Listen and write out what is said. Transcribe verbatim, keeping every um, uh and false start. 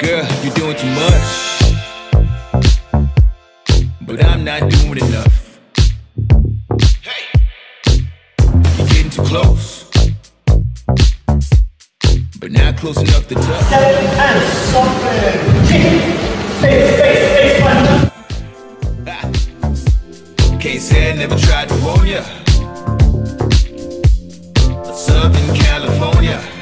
Girl, you're doing too much, but I'm not doing enough. Hey, you're getting too close, but not close enough to touch. Seven and soften. Kick. Face, face, face punch. Can't say I never tried to warn ya. Southern California.